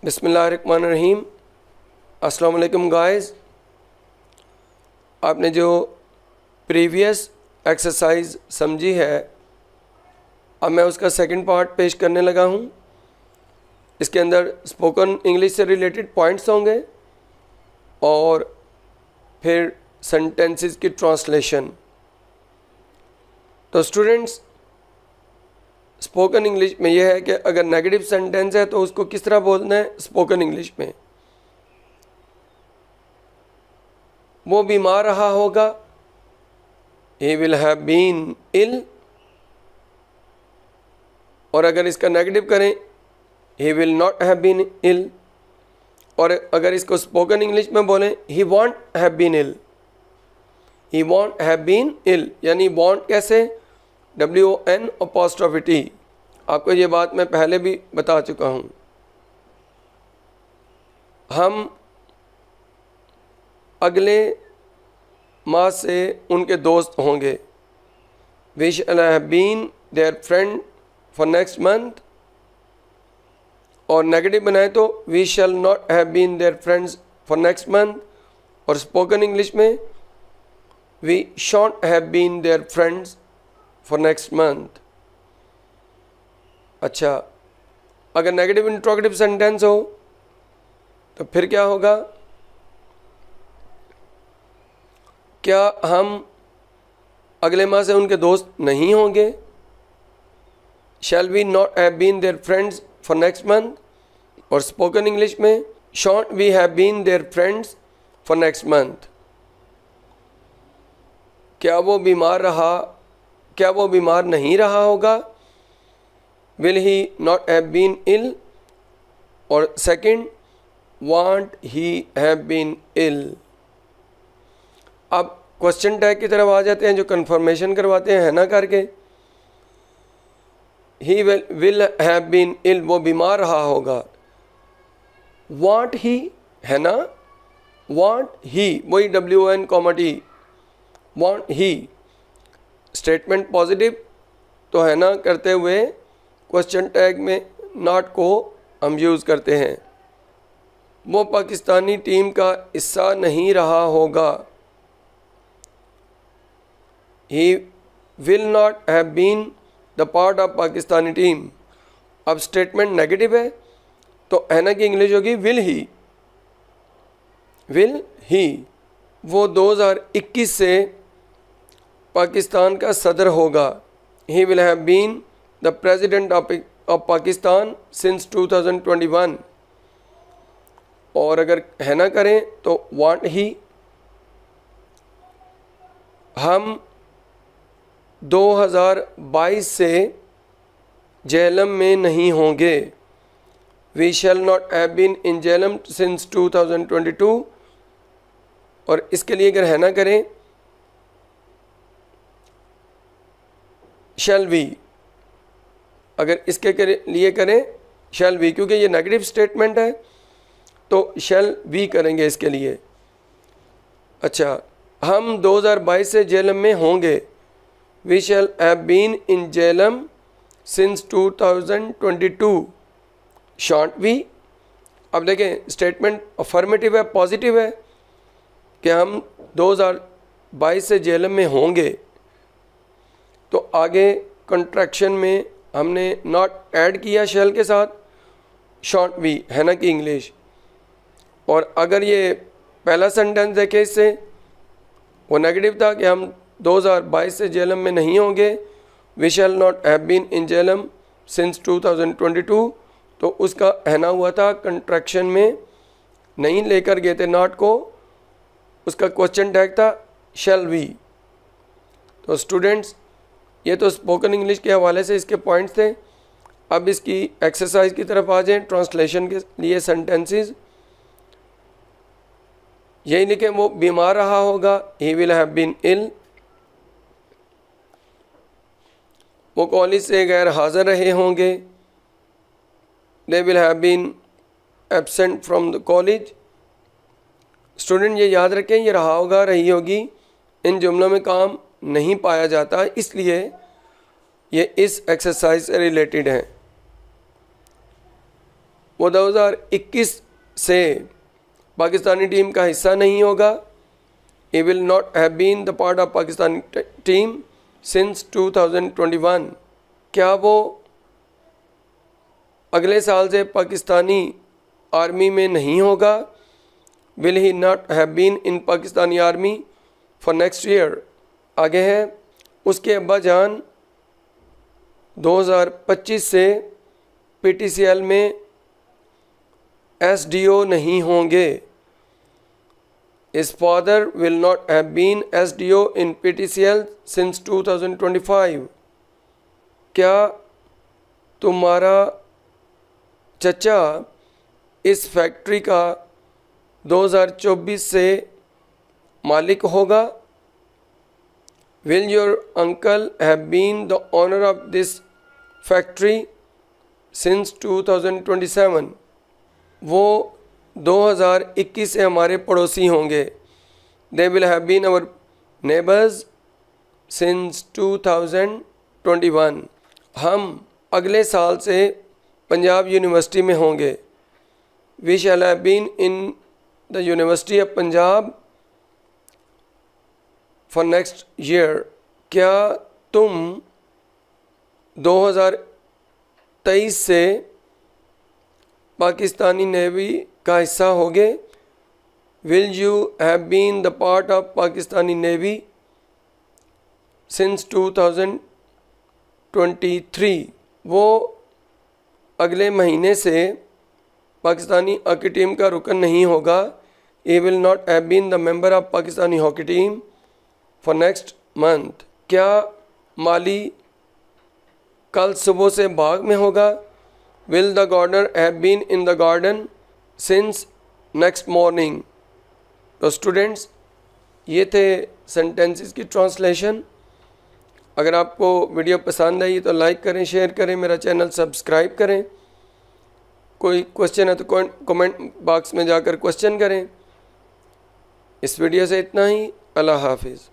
बिस्मिल्लाहिर्रहमानिर्रहीम। अस्सलाम वालेकुम गाइस। आपने जो प्रीवियस एक्सरसाइज समझी है, अब मैं उसका सेकंड पार्ट पेश करने लगा हूँ। इसके अंदर स्पोकन इंग्लिश से रिलेटेड पॉइंट्स होंगे और फिर सेंटेंसेस की ट्रांसलेशन। तो स्टूडेंट्स, स्पोकन इंग्लिश में यह है कि अगर नेगेटिव सेंटेंस है तो उसको किस तरह बोलना है स्पोकन इंग्लिश में। वो बीमार रहा होगा, he will have been ill। और अगर इसका नेगेटिव करें, he will not have been ill। और अगर इसको स्पोकन इंग्लिश में बोलें, he won't have been ill। he won't have been ill यानी won't कैसे, WON'। आपको ये बात मैं पहले भी बता चुका हूँ। हम अगले माह से उनके दोस्त होंगे। We shall have been their friend for next month। और नेगेटिव बनाए तो we shall not have been their friends for next month। और स्पोकन इंग्लिश में we shan't have been their friends for next month। अच्छा, अगर negative interrogative sentence हो तो फिर क्या होगा? क्या हम अगले माह से उनके दोस्त नहीं होंगे? Shall we not have been their friends for next month. और स्पोकन इंग्लिश में shan't we have been their friends for next month. क्या वो बीमार रहा, क्या वो बीमार नहीं रहा होगा? Will he not have been ill. और second, won't he have been ill. अब क्वेश्चन टैग की तरफ आ जाते हैं, जो कंफर्मेशन करवाते हैं ना करके। He will have been ill, वो बीमार रहा होगा। वांट ही है ना, वांट ही वही WON'। Won't he statement positive तो है ना करते हुए क्वेश्चन टैग में नॉट को हम यूज़ करते हैं। वो पाकिस्तानी टीम का हिस्सा नहीं रहा होगा। He will not have been the part of Pakistani team. अब स्टेटमेंट नेगेटिव है तो है ना की इंग्लिश होगी विल ही। विल ही वो 2021 से पाकिस्तान का सदर होगा। He will have been the president of Pakistan since 2021। और अगर है ना करें तो want ही। हम 2022 से जेहलम में नहीं होंगे। We shall not have been in Jhelum since 2022। और इसके लिए अगर है ना करें shall we। अगर इसके लिए करें shall we, क्योंकि ये नेगेटिव स्टेटमेंट है तो shall we करेंगे इसके लिए। अच्छा, हम 2022 से जेहलम में होंगे। We shall have been in Jhelum since 2022। shan't we। अब देखें स्टेटमेंट अफर्मेटिव है, पॉजिटिव है कि हम 2022 से जेहलम में होंगे। तो आगे कंट्रैक्शन में हमने नॉट ऐड किया शैल के साथ, शॉन्ट वी है ना कि इंग्लिश। और अगर ये पहला सेंटेंस देखें, इससे वो नेगेटिव था कि हम 2022 से जेहलम में नहीं होंगे। We shall not have been in Jhelum since 2022। तो उसका है ना हुआ था कंट्रैक्शन में, नहीं लेकर गए थे नॉट को। उसका क्वेश्चन टैग था शैल वी। तो स्टूडेंट्स, ये तो स्पोकन इंग्लिश के हवाले से इसके पॉइंट्स थे। अब इसकी एक्सरसाइज की तरफ आ जाएं। ट्रांसलेशन के लिए सेंटेंसेस यही लिखें, वो बीमार रहा होगा, he will have been ill. वो कॉलेज से गैर हाजिर रहे होंगे, they will have been absent from the college. Student ये याद रखें, ये रहा होगा, रही होगी इन जुमलों में काम नहीं पाया जाता, इसलिए ये इस एक्सरसाइज से रिलेटेड हैं। वो 2021 से पाकिस्तानी टीम का हिस्सा नहीं होगा। He will not have been the part of Pakistani team since 2021। क्या वो अगले साल से पाकिस्तानी आर्मी में नहीं होगा? Will he not have been in Pakistani army for next year? आगे है, उसके अब्बा जान 2025 से PTCL में SDO नहीं होंगे। His father will not have been SDO in PTCL since 2025। क्या तुम्हारा चचा इस फैक्ट्री का 2024 से मालिक होगा? Will your uncle have been the owner of this factory since 2027? वो 2021 से हमारे पड़ोसी होंगे। They will have been our neighbors since 2021। हम अगले साल से पंजाब यूनिवर्सिटी में होंगे। We shall have been in the University of Punjab for next year। क्या तुम 2023 से पाकिस्तानी नेवी का हिस्सा होगे? Will you have been the part of Pakistani Navy since 2023? वो अगले महीने से पाकिस्तानी हॉकी टीम का रुकन नहीं होगा। He will not have been the member of Pakistani hockey team for next month। क्या माली कल सुबह से बाग में होगा? Will the gardener have been in the garden since next morning? तो स्टूडेंट्स, ये थे सेंटेंसेस की ट्रांसलेशन। अगर आपको वीडियो पसंद आई तो लाइक करें, शेयर करें, मेरा चैनल सब्सक्राइब करें। कोई क्वेश्चन है तो कमेंट बॉक्स में जाकर क्वेश्चन करें। इस वीडियो से इतना ही। अल्लाह हाफिज़।